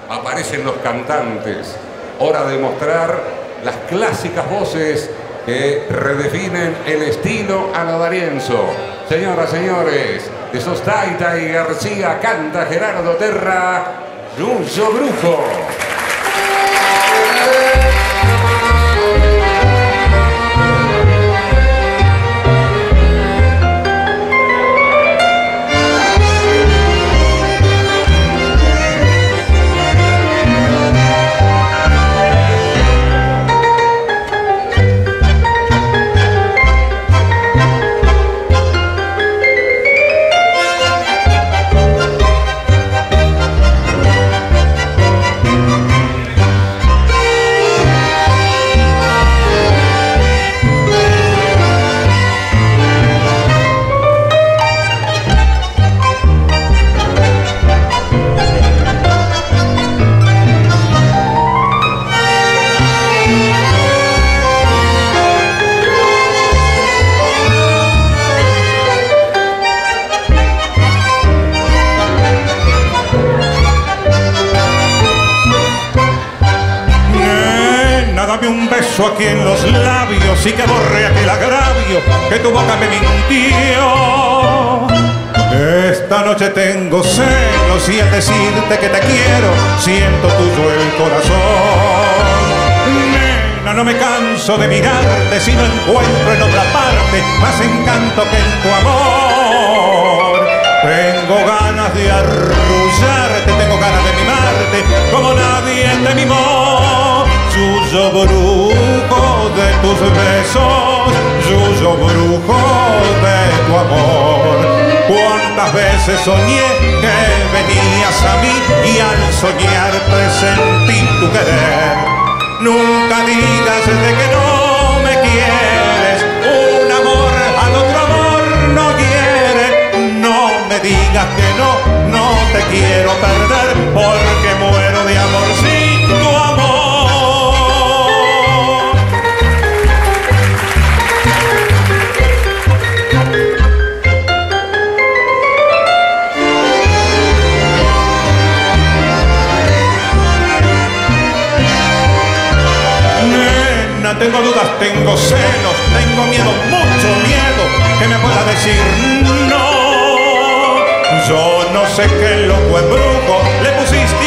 Aparecen los cantantes. Hora de mostrar las clásicas voces que redefinen el estilo anadarienzo. Señoras, señores, de Sostaita y García canta Gerardo Terra, Yuyo Brujo. Dame un beso aquí en los labios y que borre aquel agravio que tu boca me mintió. Esta noche tengo celos y al decirte que te quiero siento tuyo el corazón. Nena, no me canso de mirarte si no encuentro en otra parte más encanto que en tu amor. Tengo ganas de arrullarte, tengo ganas de mimarte como nadie te mimó. Yuyo brujo de tus besos, yuyo brujo de tu amor. Cuántas veces soñé que venías a mí y al soñar presentí tu querer. Nunca digas de que no me quieres, un amor al otro amor no quiere. No me digas que no te quiero perder porque muero de amor sin tu amor. Tengo dudas, tengo celos, tengo miedo, mucho miedo que me pueda decir no. Yo no sé qué loco embrujo le pusiste